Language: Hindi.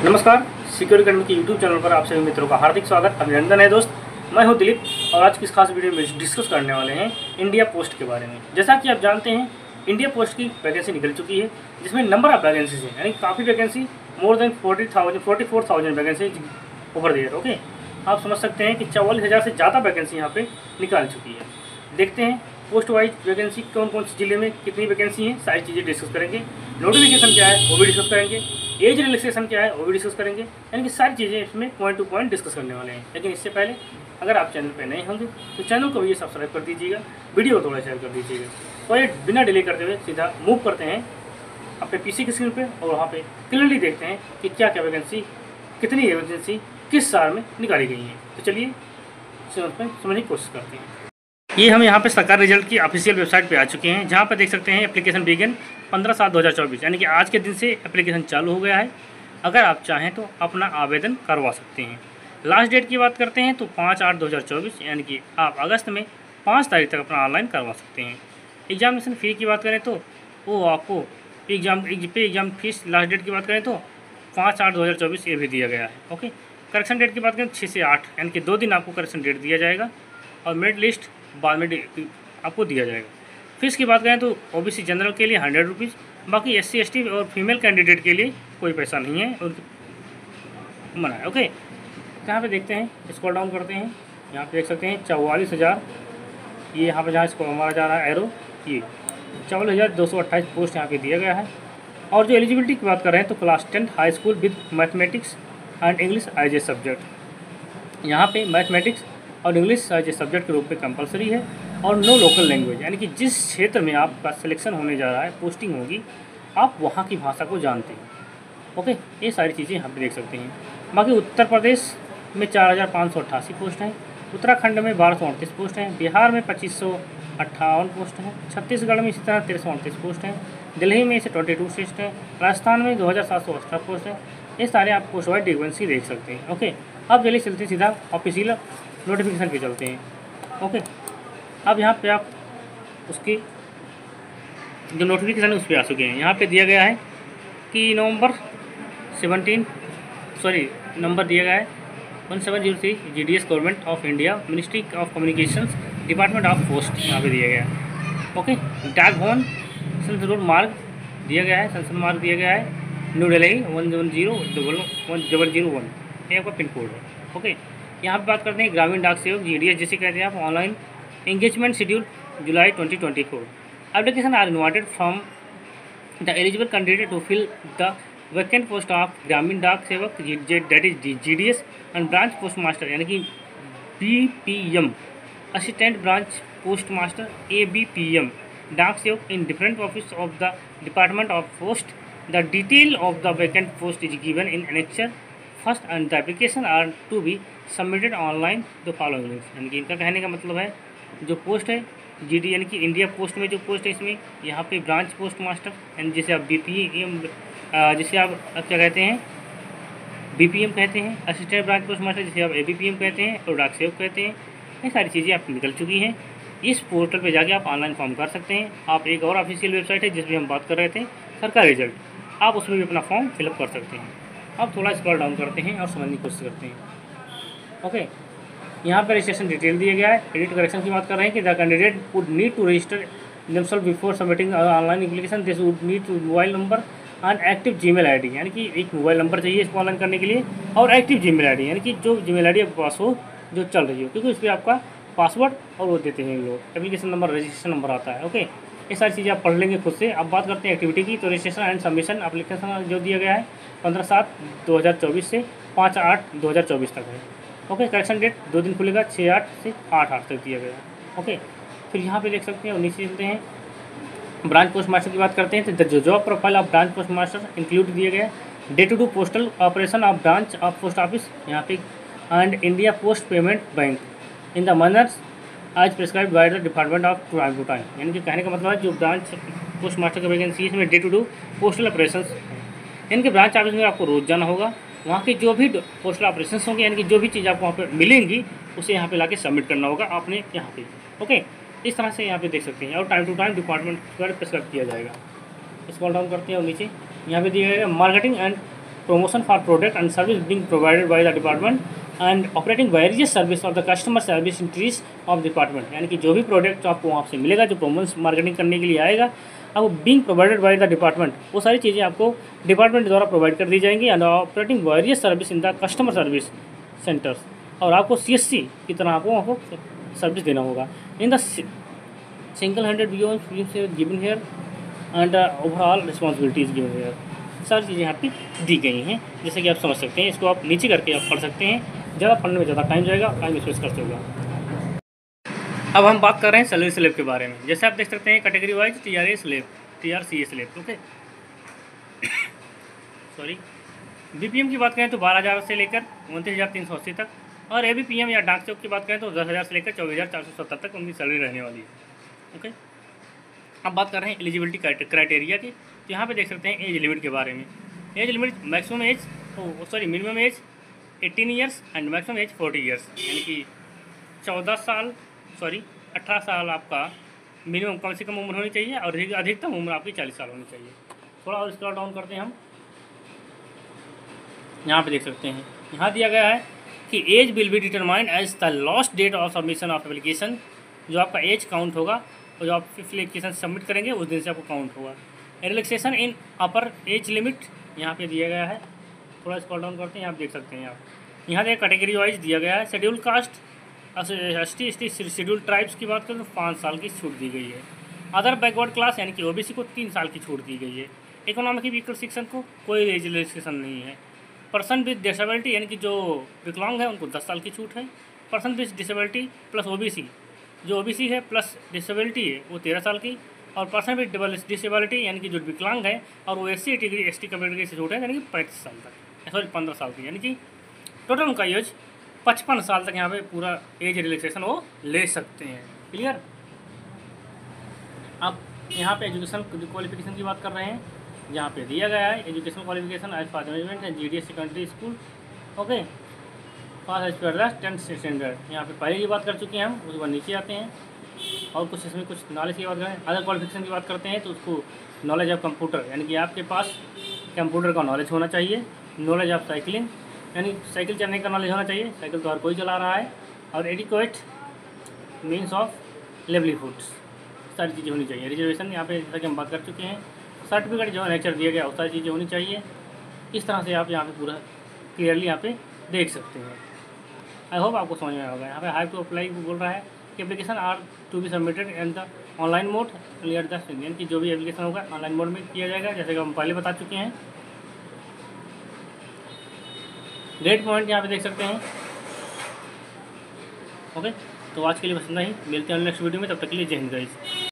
नमस्कार, सिक्योर अकेडमी के यूट्यूब चैनल पर आप सभी मित्रों का हार्दिक स्वागत, अभिनंदन है दोस्त। मैं हूं दिलीप और आज की इस खास वीडियो में डिस्कस करने वाले हैं इंडिया पोस्ट के बारे में। जैसा कि आप जानते हैं, इंडिया पोस्ट की वैकेंसी निकल चुकी है, जिसमें नंबर ऑफ वैकेंसीज है, यानी काफ़ी vacancy, more than 44,000 vacancy over there. Okay, आप समझ सकते हैं कि 44,000 से ज़्यादा वैकेंसी यहाँ पे निकाल चुकी है। देखते हैं पोस्ट वाइज वैकेंसी कौन कौन से जिले में कितनी वैकेंसी है, सारी चीज़ें डिस्कस करेंगे। नोटिफिकेशन क्या है वो भी डिस्कस करेंगे, एज रिलैक्सेशन क्या है वो भी डिस्कस करेंगे, यानी कि सारी चीज़ें इसमें पॉइंट टू पॉइंट डिस्कस करने वाले हैं। लेकिन इससे पहले अगर आप चैनल पर नए होंगे तो चैनल को भी सब्सक्राइब कर दीजिएगा, वीडियो को थोड़ा शेयर कर दीजिएगा। तो ये बिना डिले करते हुए सीधा मूव करते हैं अपने पीसी की स्क्रीन पे और वहाँ पे क्लियरली देखते हैं कि क्या क्या वैकेंसी, कितनी वैकेंसी किस साल में निकाली गई हैं। तो चलिए समझने की कोशिश करते हैं। ये हम यहाँ पे सरकार रिजल्ट की ऑफिशियल वेबसाइट पे आ चुके हैं, जहाँ पर देख सकते हैं एप्लीकेशन बिगिन 15/7/2024, यानी कि आज के दिन से एप्लीकेशन चालू हो गया है। अगर आप चाहें तो अपना आवेदन करवा सकते हैं। लास्ट डेट की बात करते हैं तो 5/8/2024, यानी कि आप अगस्त में 5 तारीख तक अपना ऑनलाइन करवा सकते हैं। एग्जामिनेशन फ़ी की बात करें तो वो आपको एग्ज़ाम फीस लास्ट डेट की बात करें तो 5/8/2024 ये भी दिया गया है। ओके, करेक्शन डेट की बात करें 6 से 8, यानी कि 2 दिन आपको करेक्शन डेट दिया जाएगा और मेरिट लिस्ट बाद में आपको दिया जाएगा। फीस की बात करें तो ओबीसी जनरल के लिए 100 रुपीज़, बाकी SC ST और फीमेल कैंडिडेट के लिए कोई पैसा नहीं है, उनकी मना है। ओके, यहाँ पे देखते हैं, स्क्रॉल डाउन करते हैं, यहाँ पे देख सकते हैं 44,000, ये यहाँ पे जहाँ इसको हमारा जा रहा है एरो, ये 44,228 पोस्ट यहाँ पे दिया गया है। और जो एलिजिबिलिटी की बात कर रहे हैं तो class 10 high school with mathematics and English as a subject. यहाँ पे मैथमेटिक्स और इंग्लिश एज ए सब्जेक्ट के रूप में कंपलसरी है, और नो लोकल लैंग्वेज, यानी कि जिस क्षेत्र में आपका सिलेक्शन होने जा रहा है, पोस्टिंग होगी, आप वहाँ की भाषा को जानते हैं। ओके, ये सारी चीज़ें यहाँ पे देख सकते हैं। बाकी उत्तर प्रदेश में 4,588 पोस्ट हैं, उत्तराखंड में 1,238 पोस्ट हैं, बिहार में 2,558 पोस्ट हैं, छत्तीसगढ़ में इसी तरह 1,338 पोस्ट हैं, दिल्ली में इसे 22 पोस्ट हैं, राजस्थान में 2,718 पोस्ट हैं। ये सारे आप पोस्ट वाइज वैकेंसी देख सकते हैं। ओके, अब चलिए चलते सीधा ऑफिशियल नोटिफिकेशन पे चलते हैं। ओके, अब यहाँ पे आप उसकी जो नोटिफिकेशन है उस पर आ चुके हैं। यहाँ पे दिया गया है कि नंबर दिया गया है 1703 GDS government of India, ministry of communications, department of post, यहाँ पे दिया गया है। ओके, डाक भवन संसद मार्ग दिया गया है, संसद मार्ग दिया गया है, न्यू दिल्ली 11001, ये आपका पिन कोड है। ओके, यहाँ पे बात करते हैं ग्रामीण डाक सेवक GDS, जिसे कहते हैं आप, online engagement schedule July 2024। Application are invited from the eligible candidate to fill the vacant post of Gramin Dak Sevak that is GDS and branch post master, यानी कि BPM, assistant branch post master ABPM, Dak Sevak in different office of the department of post. The detail of the vacant post is given in annexure first and the application are to be submitted online the following links, यानी कि इनका कहने का मतलब है जो पोस्ट है GD, यानी कि इंडिया पोस्ट में जो पोस्ट है, इसमें यहाँ पे ब्रांच पोस्ट मास्टर, यानी जिसे आप BPM, जिसे आप क्या कहते हैं, BPM कहते हैं, असिस्टेंट ब्रांच पोस्ट मास्टर जिसे आप ABPM कहते हैं, और डाक सेवक कहते हैं। ये सारी चीज़ें आपकी निकल चुकी हैं। इस पोर्टल पे जाके आप ऑनलाइन फॉर्म कर सकते हैं। आप एक और ऑफिशियल वेबसाइट है जिसमें हम बात कर रहे थे, सरकार रिजल्ट, आप उसमें भी अपना फॉर्म फिलअप कर सकते हैं। अब थोड़ा स्क्रॉल डाउन करते हैं और समझने की कोशिश करते हैं। ओके, यहाँ पर रजिस्ट्रेशन डिटेल दिया गया है। एडिट करेक्शन की बात कर रहे हैं कि the candidate would need to register themselves before submitting online application, this would need to mobile number and active Gmail ID, यानी कि एक मोबाइल नंबर चाहिए इसको ऑनलाइन करने के लिए, और एक्टिव जीमेल आईडी, यानी कि जो जीमेल आईडी आपके पास हो, जो चल रही हो, क्योंकि उस पर आपका पासवर्ड और वो देते हैं लोग, एप्लीकेशन नंबर, रजिस्ट्रेशन नंबर आता है। ओके, ये सारी चीज़ें आप पढ़ लेंगे खुद से। अब बात करते हैं एक्टिविटी की, तो रजिस्ट्रेशन एंड सबमिशन एप्लीकेशन जो दिया गया है 15/7/2024 से 5/8/2024 तक है। ओके, करेक्शन डेट 2 दिन खुलेगा, 6/8 से 8/8 तक दिया गया है। ओके, फिर यहाँ पे देख सकते हैं और नीचे चलते हैं, ब्रांच पोस्ट मास्टर की बात करते हैं तो the job profile of branch post master include दिया गया है। Day to do postal operation of branch of post office, यहाँ पे and India post payment bank in the manners as prescribe by the department of time to time, यानी कि कहने का मतलब है जो ब्रांच पोस्ट मास्टर की वैकेंसी है इसमें day to do postal operation, यानी कि ब्रांच ऑफिस में आपको रोज़ जाना होगा, वहाँ की जो भी पोस्टल ऑपरेशंस होंगे, यानी कि जो भी चीज़ आपको वहाँ पे मिलेंगी उसे यहाँ पे लाके सबमिट करना होगा आपने यहाँ पे। ओके, इस तरह से यहाँ पे देख सकते हैं, और टाइम टू टाइम डिपार्टमेंट द्वारा प्रिस्क्राइब किया जाएगा। स्क्रॉल डाउन करते हैं और नीचे यहाँ पे दिया गया marketing and promotion for product and service being provided by the department and operating various service of the customer service entries of department। यानी कि जो भी प्रोडक्ट आपको वहाँ से मिलेगा, जो प्रमोशन मार्केटिंग करने के लिए आएगा, अब being provided by the department, वो सारी चीज़ें आपको डिपार्टमेंट द्वारा प्रोवाइड कर दी जाएंगी। And operating various service in the customer service centres, और आपको CSC की तरह आपको सर्विस देना होगा। In the single handed view given here and overall responsibilities given here, सारी चीज़ें यहाँ पे दी गई हैं, जैसे कि आप समझ सकते हैं। इसको आप नीचे करके आप पढ़ सकते हैं, ज़्यादा पढ़ने में ज़्यादा टाइम जाएगा, टाइम स्पेस करते होगा। अब हम बात कर रहे हैं सैलरी स्लैब के बारे में। जैसे आप देख सकते हैं category wise TRA slab, TRCA slab, okay sorry. BPM की बात करें तो 12,000 से लेकर 29,380 तक, और ABPM या डाक चौक की बात करें तो 10,000 से लेकर 24,470 तक उनकी सैलरी रहने वाली है, ओके। अब बात कर रहे हैं एलिजिबिलिटी क्राइटेरिया की, तो यहाँ पे देख सकते हैं एज लिमिट के बारे में। Age limit maximum age minimum age 18 years and maximum age 40 years, यानी कि 18 साल आपका मिनिमम कम से कम उम्र होनी चाहिए, और अधिकतम उम्र आपकी 40 साल होनी चाहिए। थोड़ा और स्क्रॉल डाउन करते हैं हम, यहाँ पे देख सकते हैं, यहाँ दिया गया है कि age will be determined as the last date of submission of application. जो आपका एज काउंट होगा, और जो आप एप्लीकेशन सबमिट करेंगे उस दिन से आपको काउंट होगा। Relaxation in upper age limit यहाँ पे दिया गया है, थोड़ा स्क्रॉल डाउन करते हैं, आप देख सकते हैं। आप यहाँ देख कैटेगरी वाइज दिया गया है। Schedule caste, ST schedule tribes की बात करें तो 5 साल की छूट दी गई है। अदर बैकवर्ड क्लास यानी कि OBC को 3 साल की छूट दी गई है। इकोनॉमिक वीकर सेक्शन को कोई एज रिलैक्सेशन नहीं है। पर्सन विद डिसेबिलिटी यानी कि जो विकलांग है उनको 10 साल की छूट है। Person with disability plus OBC, जो OBC है प्लस डिसेबिलिटी है वो 13 साल की, और पर्सन विद डिसेबिलिटी यानी कि जो विकलांग है और वो SC ST कैटेगरी से छूट है यानी कि 35 साल तक, सॉरी 15 साल की, यानी कि टोटल उनका एज 55 साल तक यहाँ पे पूरा एज रिलैक्सेशन वो ले सकते हैं। क्लियर। अब यहाँ पे एजुकेशन क्वालिफिकेशन की बात कर रहे हैं, यहाँ पे दिया गया है education qualification as per management है GDS secondary school, okay, pass as per 10th standard. यहाँ पे पहले की बात कर चुके हैं हम, उसके बाद नीचे आते हैं और कुछ इसमें कुछ नॉलेज की बात करें। अदर क्वालिफिकेशन की बात करते हैं तो उसको नॉलेज ऑफ कंप्यूटर, यानी कि आपके पास कंप्यूटर का नॉलेज होना चाहिए। नॉलेज ऑफ साइकिलिंग, यानी साइकिल चलने का नॉलेज होना चाहिए, साइकिल तो हर कोई चला रहा है। और एडिक्वेट मीन्स ऑफ लिवलीहुड्स, सारी चीज़ें होनी चाहिए। रिजर्वेशन यहाँ पे जैसा कि हम बात कर चुके हैं। सर्टिफिकेट जो है नेचर दिया गया वो सारी चीज़ें होनी चाहिए। इस तरह से आप यहाँ पे पूरा क्लियरली यहाँ पे देख सकते हैं। आई होप आपको समझ में होगा। यहाँ पे हाई टू अप्लाई बोल रहा है कि application are to be submitted in the online mode clear the, यानी कि जो भी एप्लीकेशन होगा ऑनलाइन मोड में किया जाएगा, जैसे कि हम पहले बता चुके हैं। रेट पॉइंट यहाँ पे देख सकते हैं, ओके। तो आज के लिए बस इतना ही, मिलते हैं नेक्स्ट वीडियो में, तब तक के लिए जय हिंद गाइस।